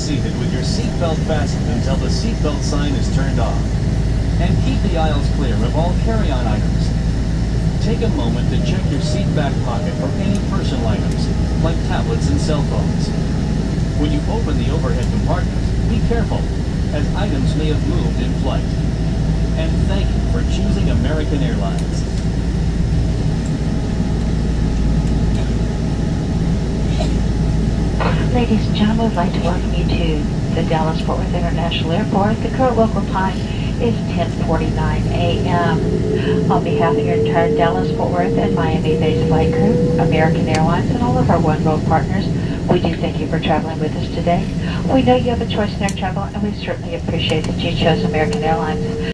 seated with your seatbelt fastened until the seatbelt sign is turned off. And keep the aisles clear of all carry-on items. Take a moment to check your seat back pocket for any personal items, like tablets and cell phones. When you open the overhead compartment, be careful, as items may have moved in flight. And thank you for choosing American Airlines. Ladies and gentlemen, I'd like to welcome you to the Dallas-Fort Worth International Airport. The current local time is 10:49 a.m. On behalf of your entire Dallas-Fort Worth and Miami-based flight crew, American Airlines, and all of our one-world partners, we do thank you for traveling with us today. We know you have a choice in air travel, and we certainly appreciate that you chose American Airlines.